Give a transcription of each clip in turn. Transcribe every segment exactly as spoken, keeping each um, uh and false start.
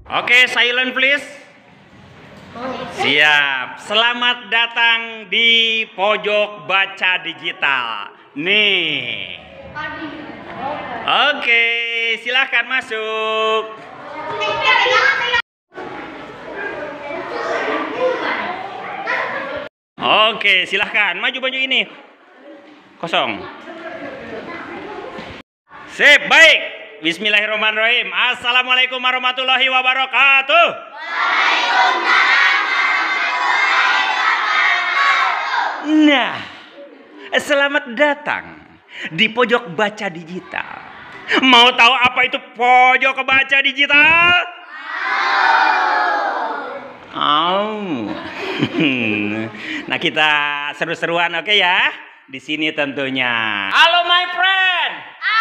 Oke, silent please. Siap. Selamat datang di Pojok Baca Digital. Nih. Oke, silahkan masuk. Oke, silahkan maju-maju ini. Kosong. Sip, baik. Bismillahirrahmanirrahim. Assalamualaikum warahmatullahi wabarakatuh. Waalaikumsalam warahmatullahi wabarakatuh. Nah, selamat datang di Pojok Baca Digital. Mau tahu apa itu Pojok Baca Digital? Oh. Nah, kita seru-seruan, oke okay ya? Di sini tentunya. Halo my friend.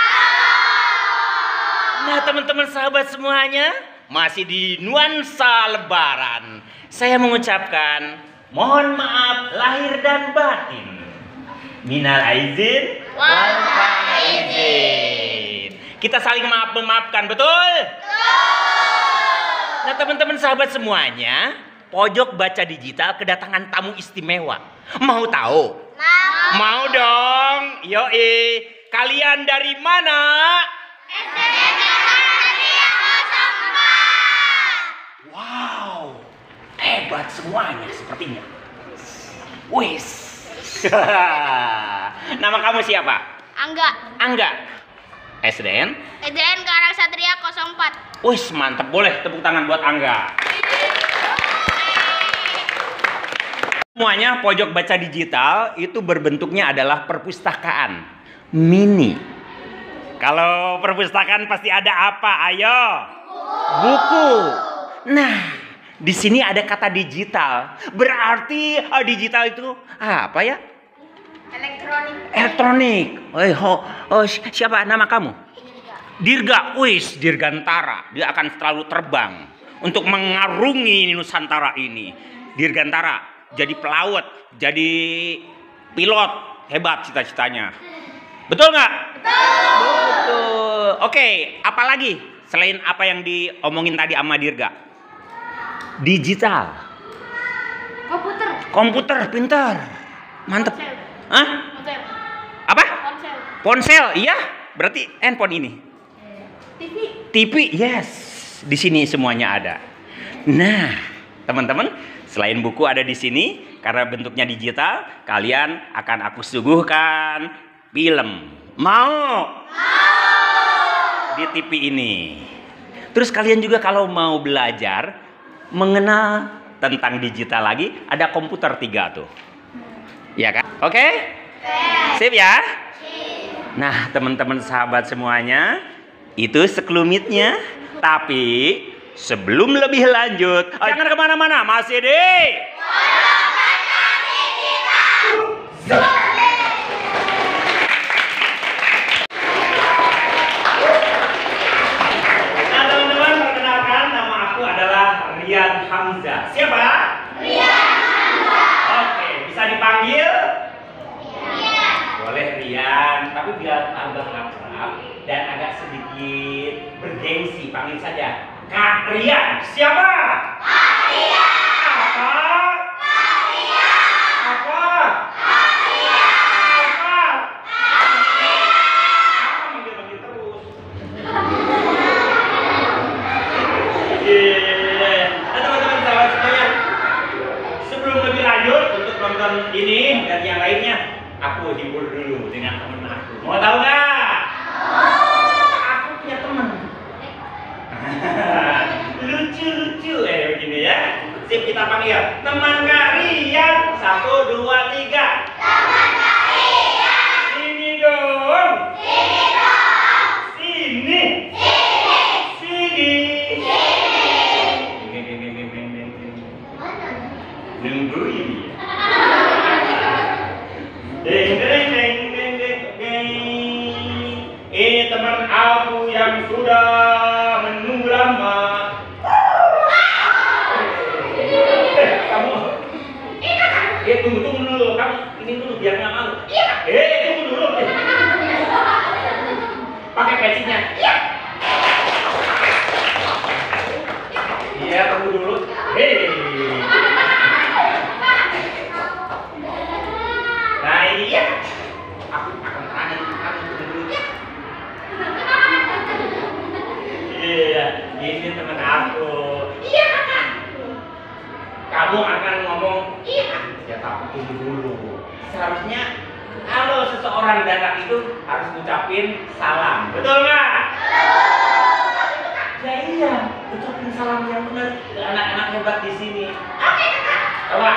Nah, teman-teman sahabat semuanya, masih di nuansa lebaran. Saya mengucapkan mohon maaf lahir dan batin. Minal aizin wal faizin. Kita saling maaf-memaafkan, betul? Betul. Nah, teman-teman sahabat semuanya, Pojok Baca Digital kedatangan tamu istimewa. Mau tahu? Mau. Mau dong. Yoi. Kalian dari mana? Wow, hebat semuanya sepertinya. Wis. Nama kamu siapa? Angga. Angga. S D N? S D N Karang Satria nol empat. Wis, mantap. Boleh tepuk tangan buat Angga. Semuanya Pojok Baca Digital itu berbentuknya adalah perpustakaan mini. Kalau perpustakaan pasti ada apa? Ayo. Buku. Nah, di sini ada kata digital. Berarti oh, digital itu apa ya? Elektronik. Elektronik. Oh, oh, siapa nama kamu? Dirga. Wis, Dirgantara. Dia akan selalu terbang untuk mengarungi Nusantara ini. Dirgantara jadi pelaut, jadi pilot. Hebat cita-citanya. Betul nggak? Betul. Betul. Oke, apa lagi selain apa yang diomongin tadi sama Dirga? Digital. Komputer. Komputer, pintar. Mantep. Ponsel. Hah? Ponsel. Apa? Ponsel. Ponsel, iya. Berarti handphone ini. T V. T V, yes. Di sini semuanya ada. Nah, teman-teman, selain buku ada di sini, karena bentuknya digital, kalian akan aku suguhkan film. Mau? Mau. Di T V ini. Terus kalian juga kalau mau belajar mengenal tentang digital lagi, ada komputer tiga tuh. Ya kan? Oke? Okay? Sip ya? Nah, teman-teman sahabat semuanya, itu seklumitnya. Tapi sebelum lebih lanjut, oh, jangan kemana-mana, masih di Pojok Baca Digital. Nah, teman-teman, perkenalkan, nama aku adalah Rian Hamzah. Siapa? Rian Hamzah. Oke, bisa dipanggil? Rian. Boleh Rian, tapi biar agak akrab dan agak sedikit bergengsi, panggil saja Kak Rian. Siapa? Kak Rian. Apa? Kak Rian. Apa? Kak Rian. Apa? Kak Rian. Apa manggil-manggil terus? Yeay. Nah, teman-teman sahabat semuanya, sebelum lebih lanjut untuk nonton ini dan yang lainnya, aku hibur dulu dengan teman aku. Mau tahu nggak? Aku punya teman. Lucu-lucu eh begini ya. Sip, kita panggil teman Kak Rian. Satu, dua, tiga. Teman Kak Rian. Sini dong. Sini dong. Sini. Sini. Sini. Sini. Nungguin ya. Deng deng deng deng deng deng. Ini teman aku yang sudah menunggu lama. Kamu, eh tunggu tunggu dulu, kamu ini dulu biar nggak malu. Eh tunggu dulu. Pakai pecinya. tunggu dulu. Seharusnya kalau seseorang datang itu harus ucapin salam, betul nggak? Ya iya, ucapin salam yang benar ke anak-anak hebat di sini. Oke kakak. Coba.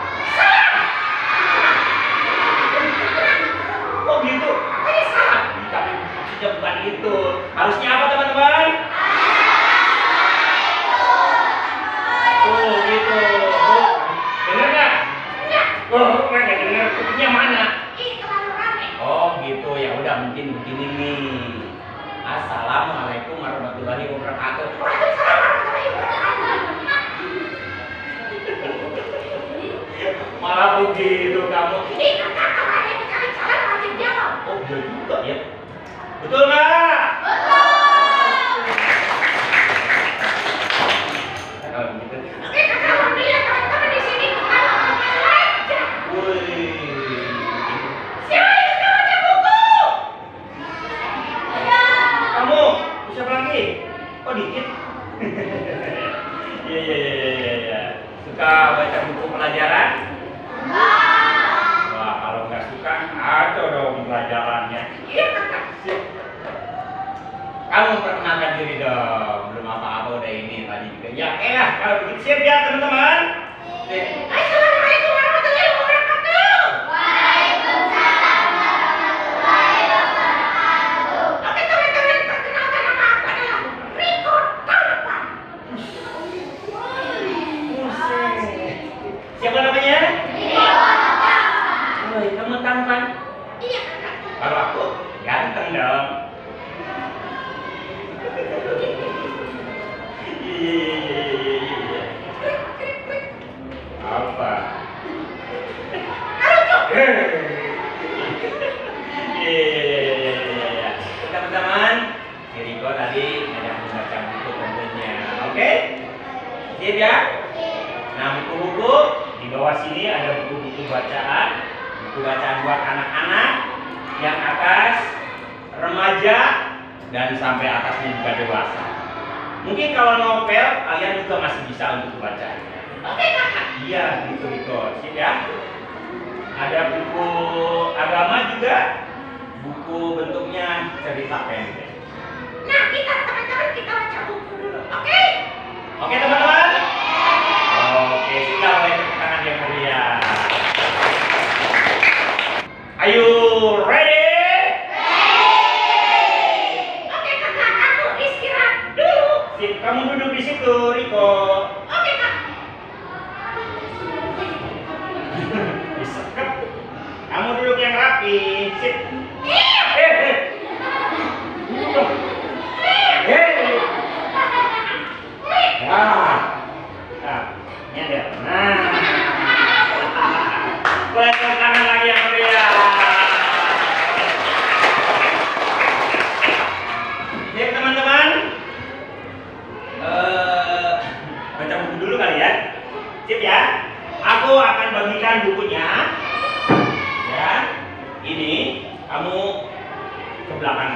Oh gitu. Ini salam. Tapi maksudnya bukan itu. Harusnya apa teman-teman? Oh gitu. Oh, dengar nggak? Oh, nggak dengar. Kupingnya mana? Oh gitu, ya udah mungkin begini nih. Assalamualaikum warahmatullahi wabarakatuh. Malah begitu kamu. Oh betul juga ya. Betul nggak? Kalau begitu. Kamu siapa lagi? Kok dikit? Iya iya iya iya iya. Suka baca buku pelajaran? Wah, kalau nggak suka, ada dong pelajarannya. Iya kakak. Kamu perkenalkan diri dong. Belum apa-apa udah ini tadi juga. Ya, eh kalau begitu siap ya teman-teman. Assalamualaikum warahmatullahi wabarakatuh. Waalaikumsalam warahmatullahi wabarakatuh. Oke teman-teman, perkenalkan nama aku adalah Riko Tampan. Siapa namanya? Riko Tampan. Oh, kamu tampan? Iya kakak. Kalau aku ganteng dong. Iya. Apa? Iya. Teman-teman, si Riko tadi ngajak membaca buku tentunya. Oke? Siap ya? Nah, buku-buku di bawah sini ada buku-buku bacaan, buku bacaan buat anak-anak, yang atas remaja dan sampai atasnya juga dewasa. Mungkin kalau novel kalian juga masih bisa untuk membacanya. Oke kakak. Iya gitu Riko. Sip ya. Ada buku agama juga, buku bentuknya cerita pendek. Nah kita teman-teman kita baca buku dulu. Oke? Oke teman-teman. Oke sudah mulai tepuk tangan yang meriah. Ayo ready? Sip, kamu duduk di situ, Riko. Oke, Kak. Disekep. Kamu duduk yang rapi. Sip. Eh, eh. Duduk. Eh. Nah. Nah, ini ada. Nah. Boleh tepuk tangan lagi yang meriah. Sip, teman-teman. Uh, baca buku dulu kali ya. Sip ya. Aku akan bagikan bukunya. Ya. Ini kamu ke belakang.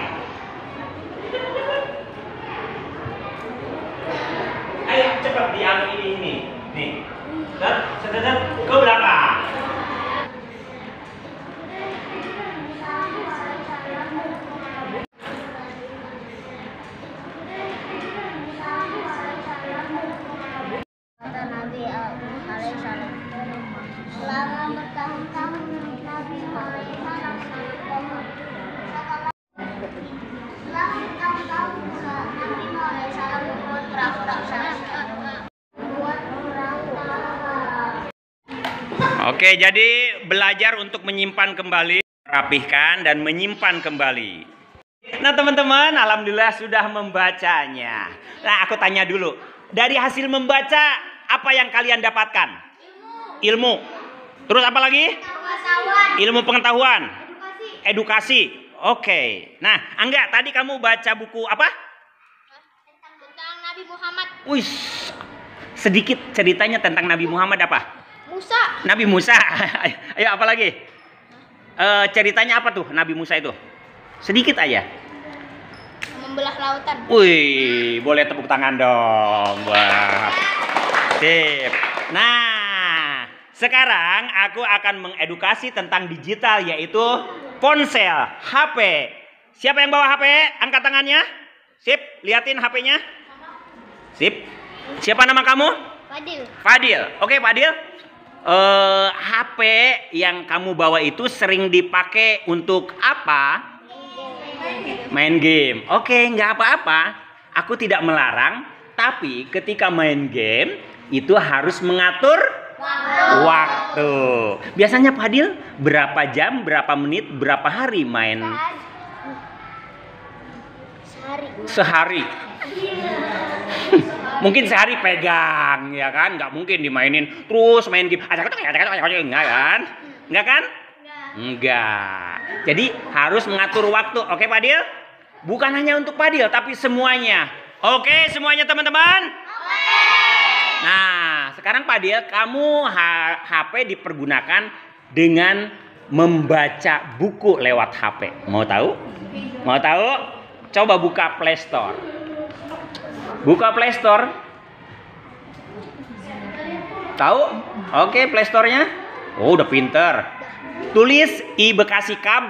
Ayo cepat diambil ini ini. Nih. Dan setelah ke belakang. Nabi alaihissalam. Selama bertahun-tahun Nabi alaihissalam selama bertahun-tahun Nabi alaihissalam membuat perahu raksasa. Membuat perahu raksasa. Oke, jadi belajar untuk menyimpan kembali, rapihkan dan menyimpan kembali. Nah teman-teman, alhamdulillah sudah membacanya. Nah aku tanya dulu, dari hasil membaca apa yang kalian dapatkan? Ilmu. Ilmu. Terus apa lagi? Pengetahuan. Ilmu pengetahuan. Edukasi. Edukasi. Oke. Nah, Angga, tadi kamu baca buku apa? Tentang Nabi Muhammad. Wih, sedikit ceritanya tentang Nabi Muhammad apa? Musa. Nabi Musa. Ayo apa lagi? E, ceritanya apa tuh Nabi Musa itu? Sedikit aja. Membelah lautan. Wih, boleh tepuk tangan dong. Wah. Sip. Nah, sekarang aku akan mengedukasi tentang digital, yaitu ponsel, H P. Siapa yang bawa H P? Angkat tangannya. Sip, liatin H P-nya. Sip. Siapa nama kamu? Fadil. Fadil. Oke, Fadil. Uh, H P yang kamu bawa itu sering dipakai untuk apa? Main game. Oke, nggak apa-apa. Aku tidak melarang. Tapi ketika main game itu harus mengatur waktu. waktu. Biasanya Fadil berapa jam, berapa menit, berapa hari main? Sehari. Sehari. Mungkin sehari pegang, ya kan? Nggak mungkin dimainin terus main game. Enggak kan? Enggak kan? Enggak. Jadi harus mengatur waktu. Oke, Fadil? Bukan hanya untuk Fadil, tapi semuanya. Oke, semuanya teman-teman? Oke. Nah, sekarang Fadil, kamu H P dipergunakan dengan membaca buku lewat H P. Mau tahu? Mau tahu? Coba buka Play Store. Buka Play Store. Tahu? Oke, Play Store-nya. Oh, udah pinter. Tulis I Bekasi Cab.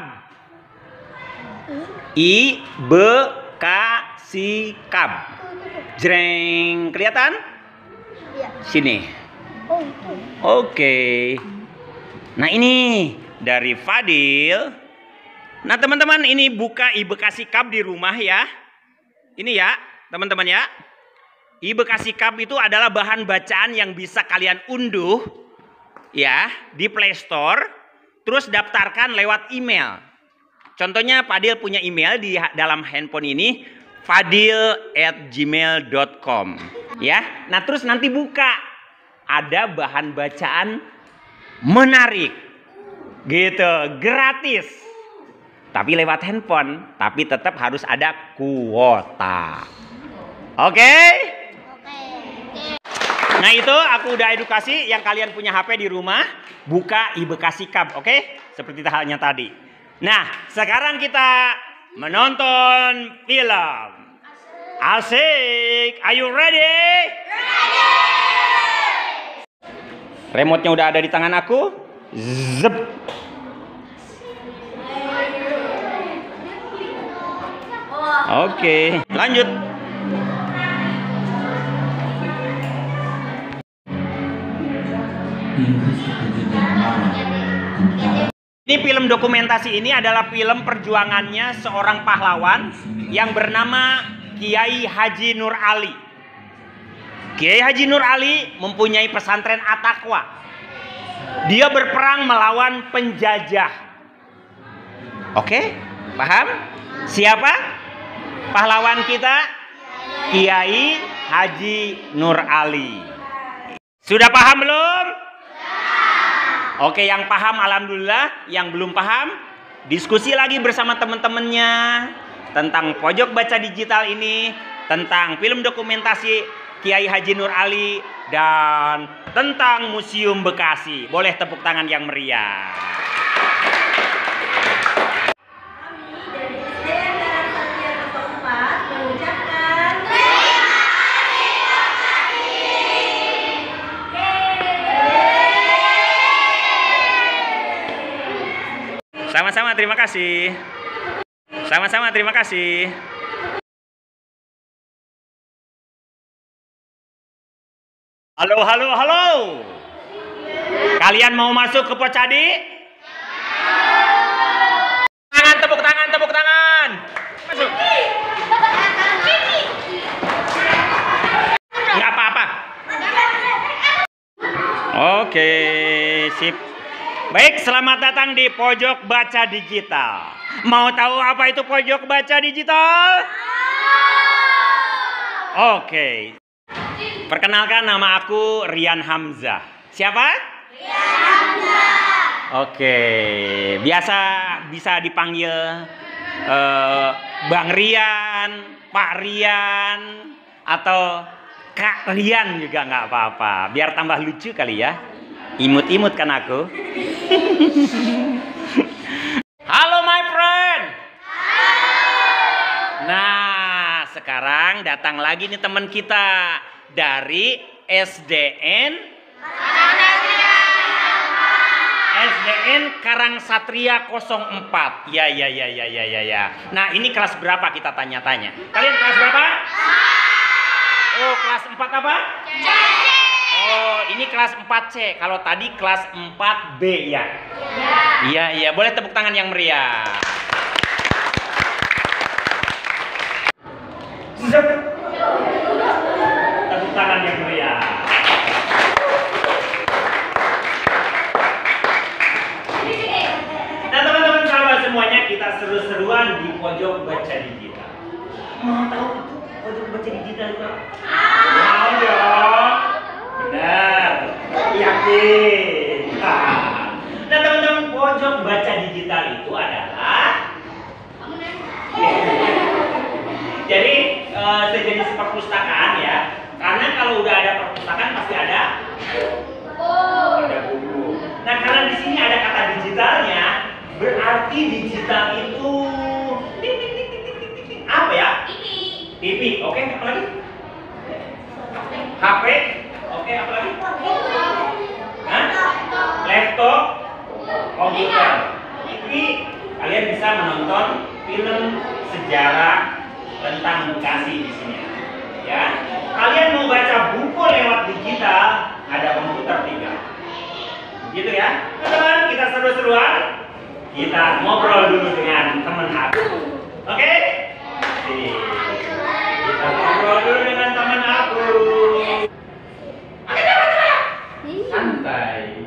I Bekasi Cab. Jreng, kelihatan? Iya. Sini. Oh, itu. Oke. Nah, ini dari Fadil. Nah, teman-teman, ini buka I Bekasi Cab di rumah ya. Ini ya, teman-teman ya. I Bekasi Cab itu adalah bahan bacaan yang bisa kalian unduh ya di Play Store, terus daftarkan lewat email. Contohnya Fadil punya email di dalam handphone ini, fadil at gmail dot com ya. Nah, terus nanti buka, ada bahan bacaan menarik gitu, gratis. Tapi lewat handphone, tapi tetap harus ada kuota. Oke? Okay? Nah, itu aku udah edukasi yang kalian punya H P di rumah, buka I Bekasi Cab, oke? Okay? Seperti halnya tadi. Nah, sekarang kita menonton film. Asik. Are you ready? Ready! Remote-nya udah ada di tangan aku. Zep. Oke, lanjut. Ini film dokumentasi ini adalah film perjuangannya seorang pahlawan yang bernama Kiai Haji Nur Ali. Kiai Haji Nur Ali mempunyai pesantren At-Taqwa. Dia berperang melawan penjajah. Oke, paham? Siapa pahlawan kita? Kiai Haji Nur Ali. Sudah paham belum? Oke, yang paham alhamdulillah, yang belum paham diskusi lagi bersama teman-temannya tentang pojok baca digital ini, tentang film dokumentasi Kiai Haji Nur Ali, dan tentang Museum Bekasi. Boleh tepuk tangan yang meriah. Sama-sama, terima kasih. Sama-sama, terima kasih. Halo, halo, halo. Kalian mau masuk ke Pocadi? Tangan, tepuk tangan, tepuk tangan. Masuk. Nggak apa-apa. Oke, sip. Baik, selamat datang di Pojok Baca Digital. Mau tahu apa itu Pojok Baca Digital? Oke. Perkenalkan, nama aku Rian Hamzah. Siapa? Rian Hamzah. Oke, biasa bisa dipanggil uh, Bang Rian, Pak Rian, atau Kak Rian juga nggak apa-apa. Biar tambah lucu kali ya. Imut-imut kan aku. Halo my friend. Halo. Nah, sekarang datang lagi nih teman kita dari S D N Padangan. S D N Karang Satria nol empat. Ya, ya, ya, ya, ya, ya, ya. Nah, ini kelas berapa kita tanya-tanya? Kalian kelas berapa? Oh, kelas empat apa? Oh, ini kelas empat C. Kalau tadi kelas empat B ya? Iya, iya. Boleh tepuk tangan yang meriah. Tepuk tangan yang meriah. Nah, teman-teman sahabat semuanya, kita seru-seruan di pojok baca digital. Mau tahu itu pojok baca digital itu apa? Mau dong. Benar. Yakin. Nah, teman-teman, pojok baca digital itu adalah jadi uh, sejenis perpustakaan ya. Karena kalau udah ada perpustakaan pasti ada ada buku. Nah, karena di sini ada kata digitalnya, berarti digital itu apa ya? T V. Oke, apa lagi? H P. Oke, apa lagi? Hah? Laptop, komputer. Ini kalian bisa menonton film sejarah tentang Bekasi di sini. Ya. Kalian mau baca buku lewat digital, ada komputer tiga. Gitu ya. Teman-teman, kita seru-seruan. Kita ngobrol dulu dengan teman aku. Oke? Kita ngobrol dulu dengan teman aku. Santai.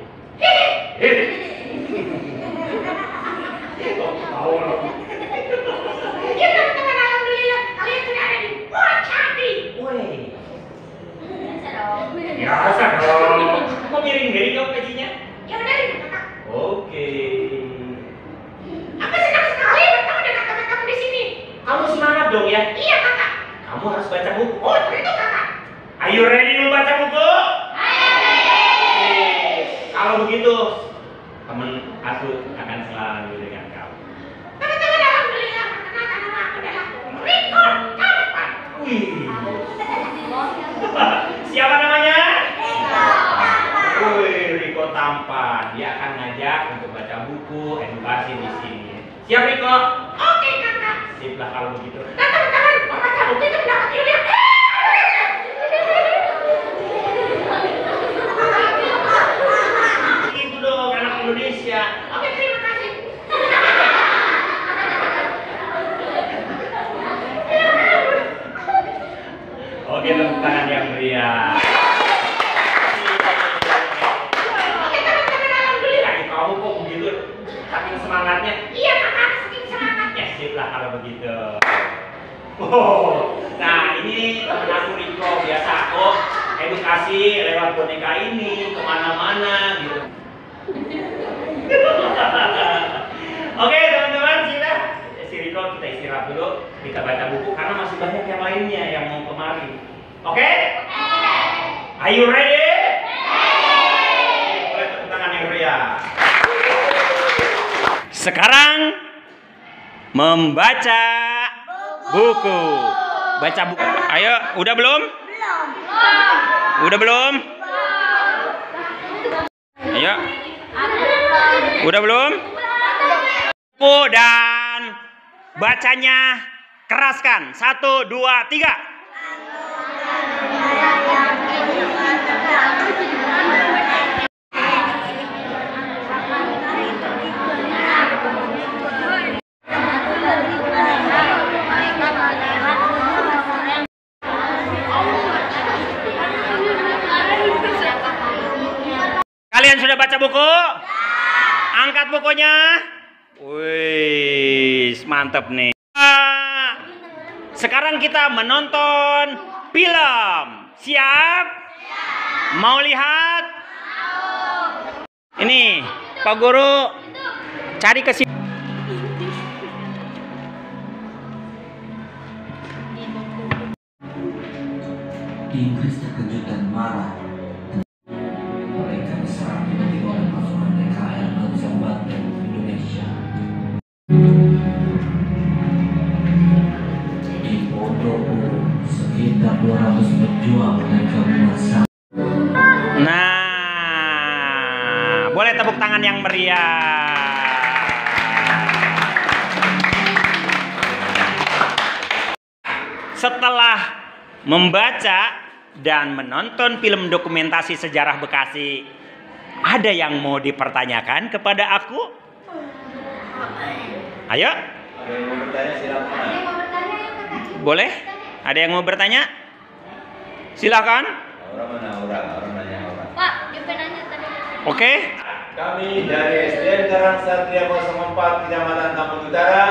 Oh, tahu loh. Ya teman-teman, alhamdulillah kalian sudah ada di Pocati. Woi. Biasa dong. Biasa dong. Kok miring-miring dong pejinya? Ya benar itu kakak. Oke. Aku senang sekali bertemu dengan teman-teman di sini. Kamu semangat dong ya? Iya kakak. Kamu harus baca buku. Oh tentu kakak. Are you ready membaca buku? Ayo ready. Kalau begitu, teman aku akan selalu dengan kamu. Teman-teman, alhamdulillah perkenalkan nama aku adalah Riko Tampan. Wih. Siapa namanya? Wih, Riko Tampan. Dia akan ngajak untuk baca buku edukasi di sini. Siap Riko? Oke kakak. Sip lah kalau begitu. Nah teman-teman, membaca buku itu mendapat ilmu yang Itu dong anak Indonesia. Oke, terima kasih. Oke, tepuk tangan yang meriah. Oke teman-teman, alhamdulillah. Kaki kamu kok begitu saking semangatnya? Iya kakak, saking semangatnya. Ya sip lah kalau begitu. Oh, nah ini temen aku Riko, biasa aku edukasi lewat boneka ini kemana-mana gitu. Oke teman-teman, sila si Riko kita istirahat dulu, kita baca buku karena masih banyak yang lainnya yang mau kemari. Oke? Are you ready? Boleh tepuk tangan yang meriah. Sekarang membaca buku. Baca buku. Ayo, udah belum? Belum. Udah belum? Ayo. Udah belum? Buku dan bacanya keraskan. Satu, dua, tiga. Kalian sudah baca buku? Angkat bukunya. Wih, mantap nih. Sekarang kita menonton film. Siap? Mau lihat? Ini, Pak Guru cari ke sini. Inggris terkejut dan marah. Mereka diserang tiba-tiba oleh pasukan P K L dan Banten Indonesia. Di Pondopo, sekitar dua ratus pejuang mereka bersama. Nah, boleh tepuk tangan yang meriah. Setelah membaca dan menonton film dokumentasi sejarah Bekasi, ada yang mau dipertanyakan kepada aku? Ayo. Ada yang mau bertanya silakan. Boleh? Ada yang mau bertanya? Silakan. Orang mana orang? Orang nanya orang. Pak, dia penanya tadi. Oke. Kami dari S D N Karang Satria nol empat Kecamatan Kampung Utara.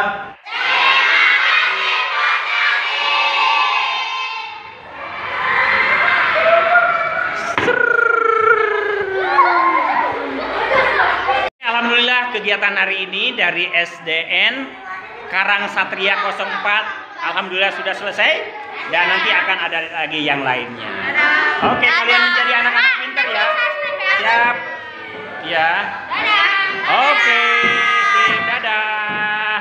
Alhamdulillah kegiatan hari ini dari S D N Karang Satria nol empat alhamdulillah sudah selesai dan nanti akan ada lagi yang lainnya. Oke, kalian menjadi anak-anak pintar ya. Siap. Ya. Oke, sip, dadah.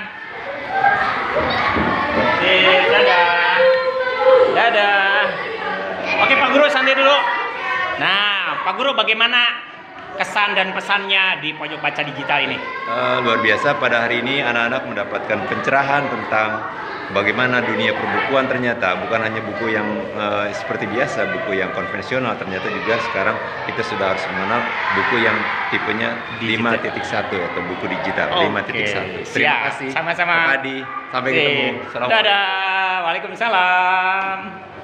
Sip, dadah. Dadah. Oke, Pak Guru santai dulu. Nah, Pak Guru bagaimana kesan dan pesannya di pojok baca digital ini? Uh, luar biasa, pada hari ini anak-anak mendapatkan pencerahan tentang bagaimana dunia perbukuan ternyata bukan hanya buku yang uh, seperti biasa, buku yang konvensional, ternyata juga sekarang kita sudah harus mengenal buku yang tipenya lima titik satu atau buku digital lima titik satu. Terima Siap. kasih. Sama-sama. Pak Adi. Sampai Sip. ketemu. Assalamualaikum. Dadah. Waalaikumsalam.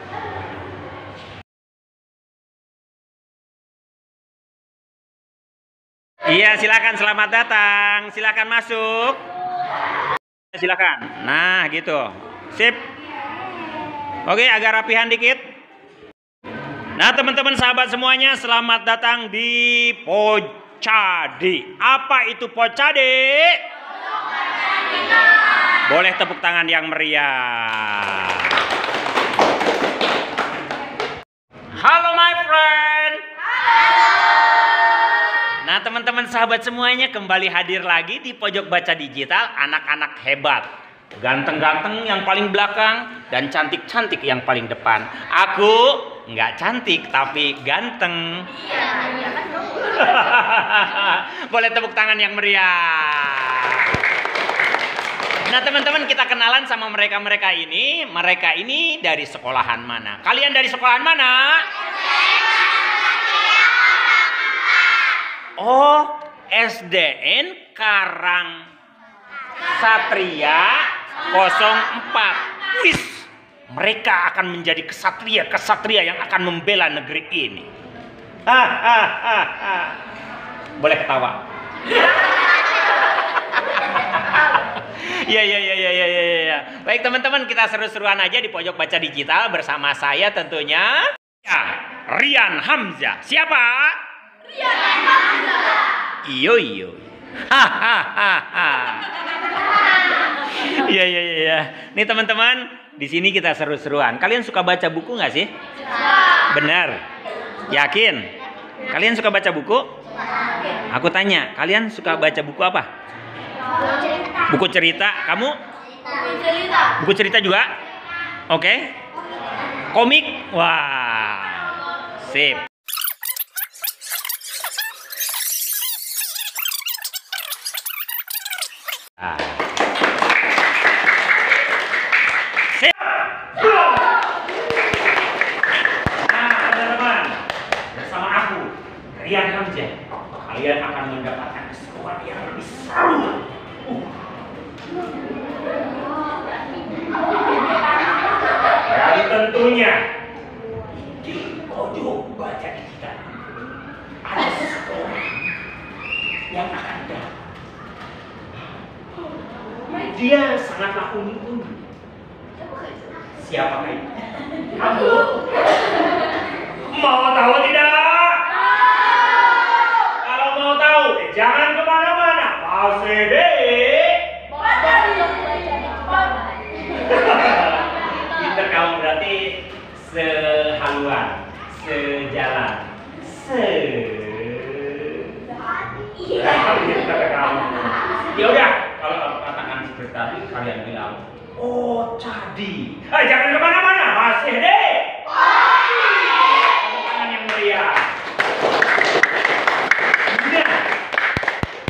Iya, silakan, selamat datang. Silakan masuk. Silakan. Nah, gitu. Sip. Oke, agak rapihan dikit. Nah, teman-teman sahabat semuanya, selamat datang di Pocadi. Apa itu Pocadi? Boleh tepuk tangan yang meriah. Halo my friend. Nah, teman-teman sahabat semuanya, kembali hadir lagi di Pojok Baca Digital, anak-anak hebat. Ganteng-ganteng yang paling belakang dan cantik-cantik yang paling depan. Aku nggak cantik tapi ganteng. Iya, iya kan dong. Boleh tepuk tangan yang meriah. Nah, teman-teman, kita kenalan sama mereka-mereka ini. Mereka ini dari sekolahan mana? Kalian dari sekolahan mana? Oh, S D N Karang Satria nol empat. Wis, mereka akan menjadi kesatria-kesatria yang akan membela negeri ini. Hahaha. Boleh ketawa. Ya, ya, ya, ya, ya, ya, ya. Baik teman-teman, kita seru-seruan aja di Pojok Baca Digital bersama saya tentunya. Ya, Rian Hamzah. Siapa? Rian Hamzah. Iyo iyo. Hahaha. Iya iya iya. Nih teman-teman, di sini kita seru-seruan. Kalian suka baca buku nggak sih? Benar. Yakin? Kalian suka baca buku? Aku tanya, kalian suka baca buku apa? Buku cerita. Kamu? Buku cerita. Buku cerita juga? Oke. Komik? Wah. Sip. Ah. Sip. Nah, teman-teman, bersama aku, Rian Hamzah, kalian akan mendapatkan keseruan yang lebih seru. Uh. Dan tentunya di Pojok Baca Digital ada seseorang yang akan datang. Dia sangatlah unik-unik. Siapakah itu? Kamu mau tahu tidak? Kalau mau tahu, eh, jangan kemana-mana. Pasede. Pinter kamu, berarti sehaluan, sejalan, se. Pinter kamu. Ya udah, kalau aku katakan seperti tadi, kalian bilang, oh Cadi. Eh, jangan kemana-mana, masih deh. Tepuk tangan yang meriah. Nah,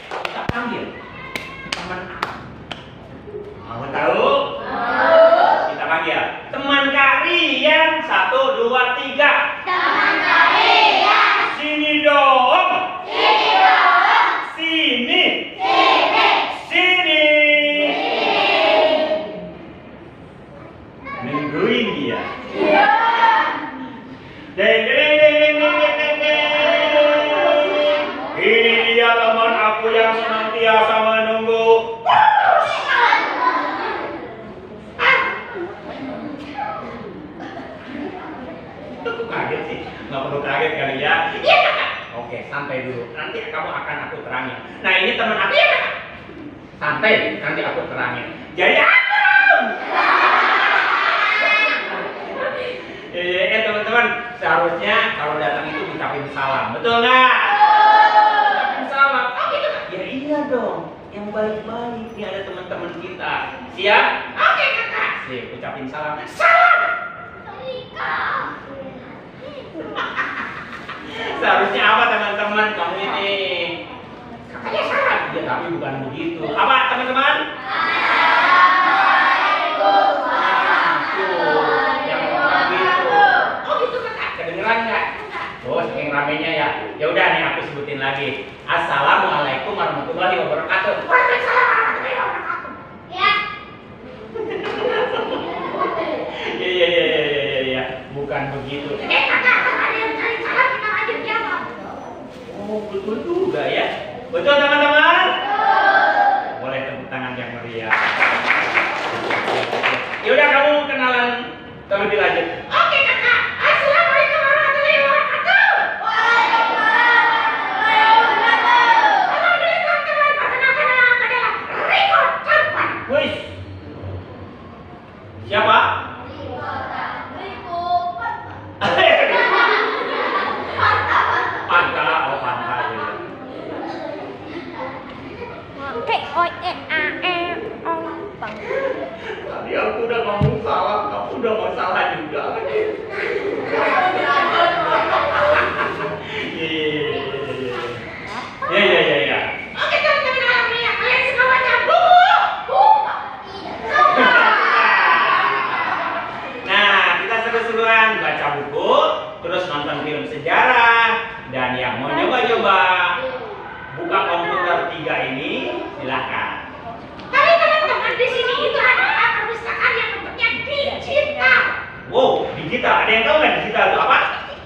ya. Teman Kak Rian, satu, dua, tiga. Teman kalian. Sini dong. Sini dong. Sini. Sini. Sini. Nungguin dia. Iya. Deng, deng, deng, deng, deng, deng, deng, deng. Ini dia teman aku yang senantiasa menunggu. Aku kaget sih, nggak perlu kaget kali ya. Iya kakak. Oke, santai dulu. Nanti kamu akan aku terangin. Nah ini teman aku. Iya kakak. Santai, nanti aku terangin. Jadi aku. Eh, eh teman-teman, seharusnya kalau datang itu ucapin salam, betul nggak? Ucapin salam. Oh gitu kan? Ya iya dong, yang baik-baik. Ini ada teman-teman kita. Siap? Oke kakak. Sip, ucapin salam. Salam. Seharusnya apa teman-teman? Kamu ini kakaknya salah. Ya tapi bukan begitu. Apa teman-teman? Kedengeran nggak? Oh, saking ramenya ya. Ya udah nih aku sebutin lagi. Assalamualaikum warahmatullahi wabarakatuh. Waalaikumsalam warahmatullahi wabarakatuh. Ya. Iya iya iya iya iya ya. Bukan begitu. Eh kakak, kalau ada yang cari salah kita aja jawab. Oh, betul juga ya. Betul teman-teman? Boleh tepuk tangan yang meriah. Ya udah kamu kenalan terlebih lanjut. Oke kakak. Assalamualaikum warahmatullahi wabarakatuh. Waalaikumsalam warahmatullahi wabarakatuh. Alhamdulillah teman-teman, perkenalkan nama aku adalah Riko Campan. Wih. Siapa? Panta, oh Panta ya. K O E A E ong pang. Tadi aku udah ngomong salah, kamu udah mau salah juga. Iya iya iya iya. Oke teman-teman, alhamdulillah kalian semua baca buku. Buku. Nah, kita seru-seruan baca buku, terus nonton film sejarah, dan yang mau nyoba-nyoba buka komputer tiga ini, silahkan. Tapi teman-teman di sini itu adalah perpustakaan yang bentuknya digital. Wow, digital. Ada yang tahu nggak digital itu apa?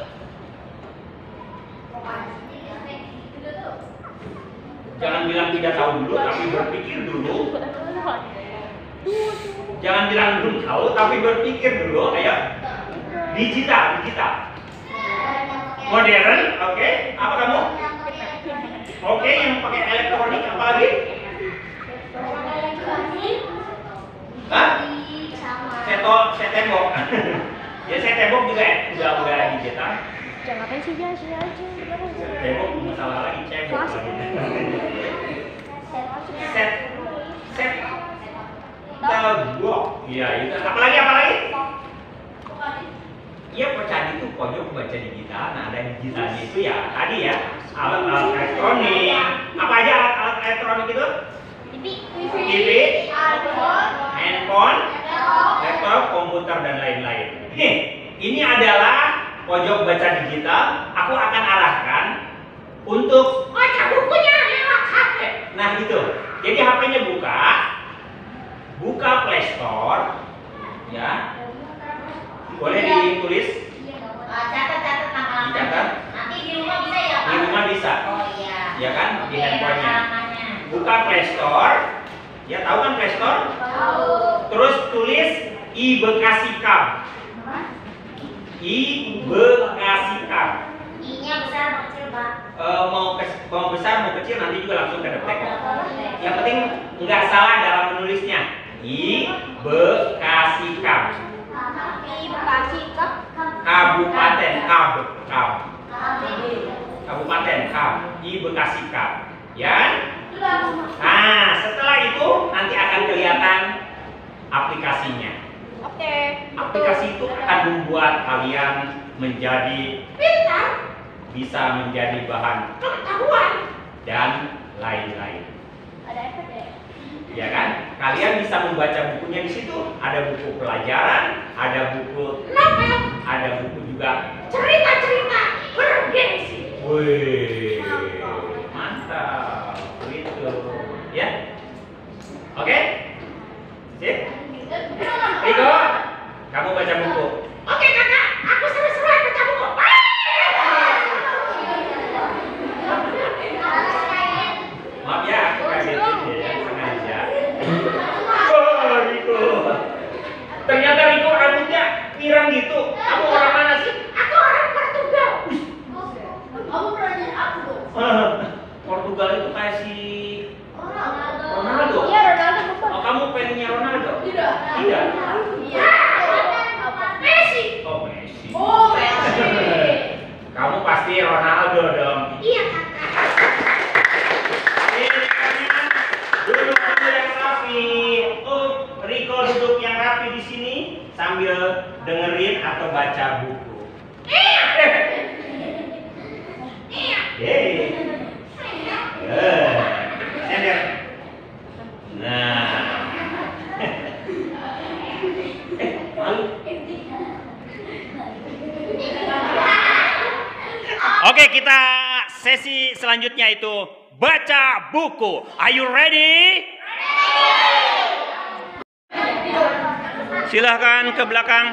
Jangan bilang tidak tahu dulu, tapi berpikir dulu. Jangan bilang belum tahu, tapi berpikir dulu. Ayo. Digital, digital. Modern, oke. Apa kamu? Oke, yang pakai elektronik apa lagi? Hah? Seto, set tembok. Ya set tembok juga ya, udah udah digital. Jangan ngapain sih aja sih aja. Tembok masalah lagi, cebok lagi. Set, set tembok. Iya itu. Apalagi apalagi? Iya pecah itu pojok baca digital. Nah ada digitalnya itu ya tadi ya alat-alat elektronik. Apa aja alat-alat elektronik itu? T V, handphone, laptop, komputer dan lain-lain. Nih, ini adalah pojok baca digital. Aku akan arahkan untuk Baca bukunya lewat H P. nah itu. Jadi H P-nya buka, buka Play Store, ya. Boleh ditulis, Catat-catat nama dicatat. Nanti di rumah bisa ya Pak? Di rumah bisa, Oh iya. ya kan? Di Oke, handphonenya. namanya. Buka Play Store, ya tahu kan Play Store? Tahu. Terus tulis I Bekasi Kam. I Bekasi Kam. I-nya besar atau kecil Pak? Eh, mau kes- mau besar mau kecil nanti juga langsung kedetek. Oh, Yang penting nggak salah dalam menulisnya. I Bekasi Kam. I Bekasi Cup. Kabupaten Kab Kam. K B. Kabupaten Kam. I Bekasi Kam. Ya. Nah, setelah itu nanti akan kelihatan aplikasinya. Oke. Aplikasi itu akan membuat kalian menjadi Pintar. bisa menjadi bahan Pengetahuan. dan lain-lain. Ada apa deh? Ya kan? Kalian bisa membaca bukunya di situ. Ada buku pelajaran, ada buku Novel. ada buku juga. Cerita-cerita bergengsi. Wih, mantap. Gitu. Ya. Oke? Sip. Riko, kamu baca buku. Oke kakak, aku seru-seruan baca buku. Maaf ya, aku kagetin ya, sengaja. Oh, Riko. Ternyata Riko rambutnya pirang gitu. Kamu orang mana sih? Aku orang Portugal. Kamu pernah jadi aku dong? Portugal itu kayak si Ronaldo. Iya, Ronaldo bukan. Oh, kamu pengennya Ronaldo? Tidak. Tidak. Iya. Messi. Oh, Messi. Oh, Messi. Kamu pasti Ronaldo dong. Iya kakak. Ini Rikonya duduk dulu yang rapi. Oh, Riko duduk yang rapi di sini sambil dengerin atau baca buku. Iya. Eh, Iya. Yeay. Eh, sender. Nah. Eh, malu. Oke, kita sesi selanjutnya itu baca buku. Are you ready? Silahkan ke belakang.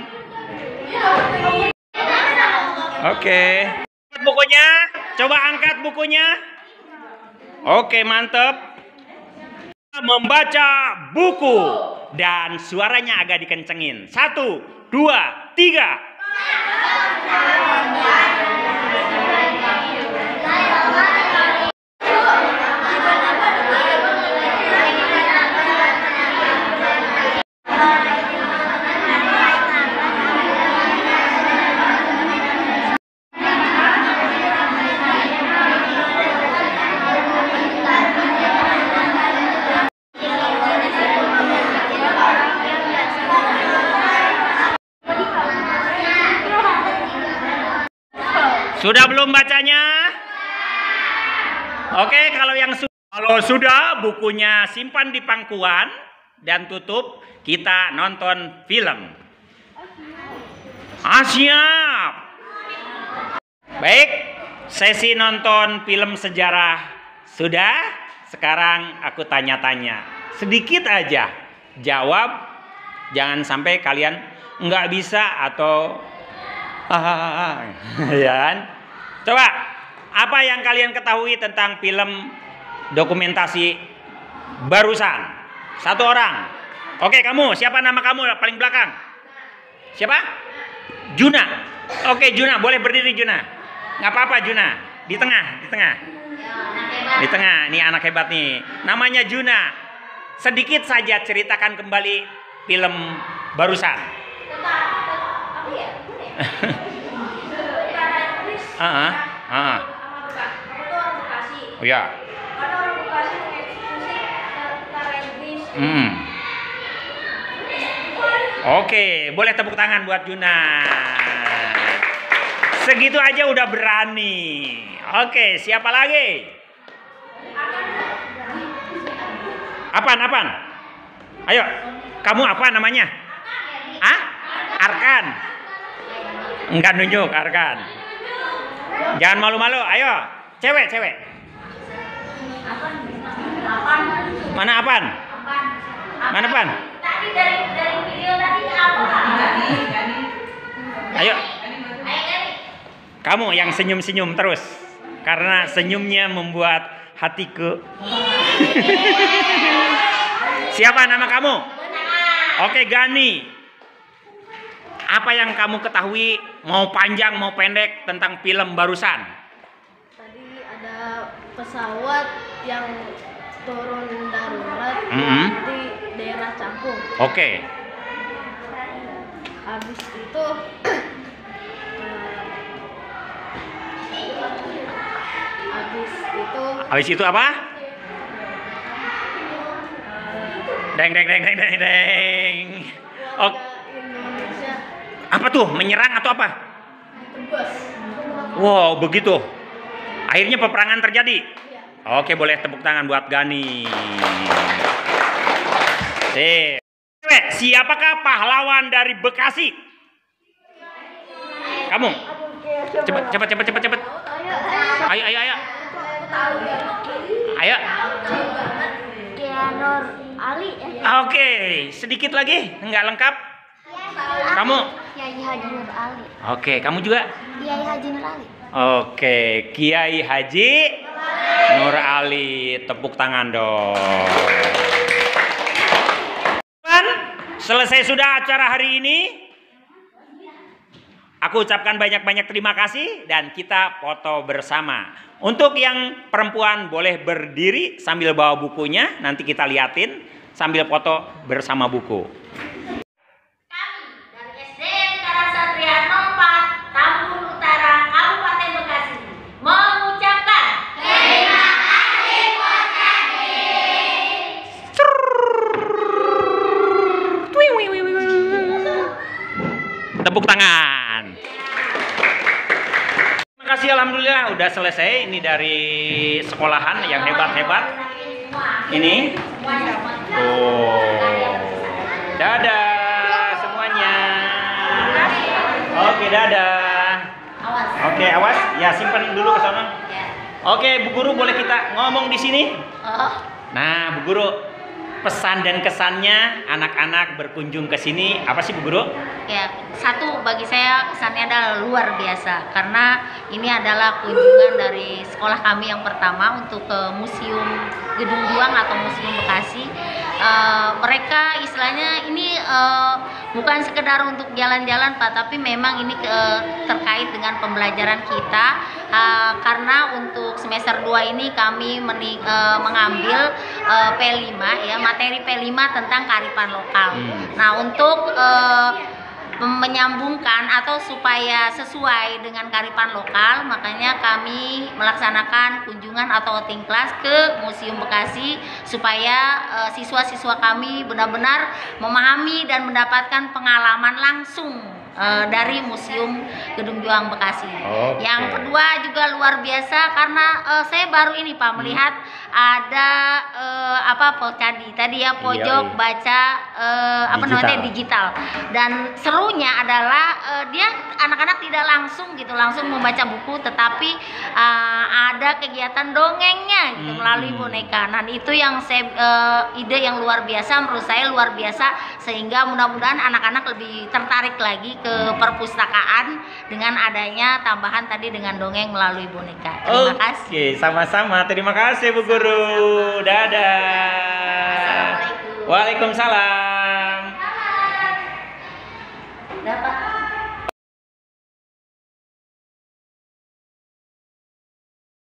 Oke. Angkat bukunya. Coba angkat bukunya. Oke, mantap. Membaca buku. Dan suaranya agak dikencengin. Satu, dua, tiga. Sudah belum bacanya? Oke, kalau yang su kalau sudah, bukunya simpan di pangkuan dan tutup. Kita nonton film. Ah, siap. Baik, sesi nonton film sejarah sudah. Sekarang aku tanya-tanya sedikit aja. Jawab, jangan sampai kalian nggak bisa atau ah, ya kan? Coba, apa yang kalian ketahui tentang film dokumentasi barusan? Satu orang. Oke, kamu, siapa nama kamu paling belakang? Siapa? Juna. Oke, Juna, boleh berdiri Juna. Nggak apa-apa Juna. Di tengah, di tengah. Di tengah, nih anak hebat nih. Namanya Juna. Sedikit saja ceritakan kembali film barusan. Apa ya? Ah, ah. Aku tuh orang Bekasi. Oh ya. Karena orang Bekasi mengeksekusi tentara Inggris. Hmm. Oke, boleh tepuk tangan buat Juna. Segitu aja udah berani. Oke, siapa lagi? Apaan, apaan? Ayo, kamu apa namanya? Ah? Arkan. Enggak nunjuk, Arkan. Jangan malu-malu, ayo. Cewek, cewek. Mana apaan? Mana apaan? Tadi dari dari video tadi apa? Ayo. Ayo Gani. Kamu yang senyum-senyum terus. Karena senyumnya membuat hatiku. Siapa nama kamu? Oke, Gani. Apa yang kamu ketahui, mau panjang mau pendek, tentang film barusan? Tadi ada pesawat yang turun darurat Mm-hmm. di daerah Cangkung. Oke. Habis itu habis itu Habis itu apa? Deng deng deng deng deng deng. Oh, warga Indonesia apa tuh? Menyerang atau apa? tebas. Wow, begitu. Akhirnya peperangan terjadi. Oke, boleh tepuk tangan buat Gani. Sip. Siapakah pahlawan dari Bekasi? Kamu. Cepat, cepat, cepat, cepat, cepat. Ayo, ayo, ayo. Ayo. Kianor Ali. Oke, sedikit lagi, nggak lengkap. Kamu? Kiai Haji Nur Ali. Oke, kamu juga? Kiai Haji Nur Ali. Oke, Kiai Haji Nur Ali. Tepuk tangan dong. Teman, selesai sudah acara hari ini. Aku ucapkan banyak-banyak terima kasih dan kita foto bersama. Untuk yang perempuan boleh berdiri sambil bawa bukunya, nanti kita liatin sambil foto bersama buku. Kami dari S D N Karasatria nol empat, Tambun Utara, Kabupaten Bekasi, mengucapkan terima kasih buat kami. Tepuk tangan. Terima kasih, alhamdulillah udah selesai. Ini dari sekolahan yang hebat-hebat. Ini. Tuh. Dadah semuanya. Oke, dadah. Oke, awas. Ya, simpan dulu ke sana. Oke, Bu Guru, boleh kita ngomong di sini? Nah, Bu Guru, pesan dan kesannya anak-anak berkunjung ke sini apa sih, Bu Guru? Ya, satu bagi saya kesannya adalah luar biasa karena ini adalah kunjungan dari sekolah kami yang pertama untuk ke Museum Gedung Juang atau Museum Bekasi. Uh, mereka istilahnya ini uh, bukan sekedar untuk jalan-jalan Pak, tapi memang ini ke, terkait dengan pembelajaran kita uh, karena untuk semester dua ini kami meni, uh, mengambil uh, P lima ya, materi P lima tentang kearifan lokal. Hmm. Nah, untuk uh, menyambungkan atau supaya sesuai dengan kearifan lokal, makanya kami melaksanakan kunjungan atau outing class ke Museum Bekasi supaya uh, siswa-siswa kami benar-benar memahami dan mendapatkan pengalaman langsung uh, dari Museum Gedung Juang Bekasi. Okay. Yang kedua juga luar biasa karena uh, saya baru ini Pak melihat ada uh, apa Pocadi tadi ya, pojok iya, iya. baca uh, apa digital. namanya digital, dan serunya adalah uh, dia anak-anak tidak langsung gitu langsung membaca buku, tetapi uh, ada kegiatan dongengnya gitu hmm. melalui boneka. Nah, itu yang saya uh, ide yang luar biasa, menurut saya luar biasa, sehingga mudah-mudahan anak-anak lebih tertarik lagi ke perpustakaan dengan adanya tambahan tadi dengan dongeng melalui boneka. Terima Oke, kasih. Oke, sama-sama. Terima kasih Bu Guru. Dadah. Waalaikumsalam. Dapat.